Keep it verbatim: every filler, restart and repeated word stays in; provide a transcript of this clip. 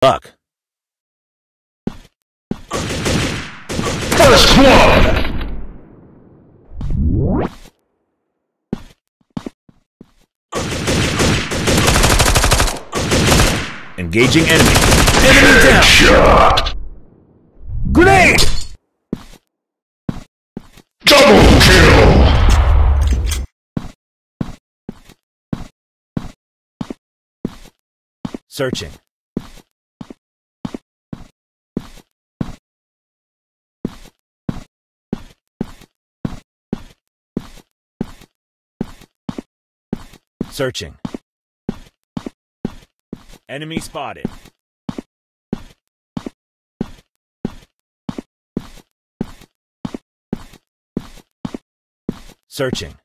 Luck. First blood! Engaging enemy. Enemy down! Shot! Grenade! Double kill! Searching. Searching. Enemy spotted. Searching.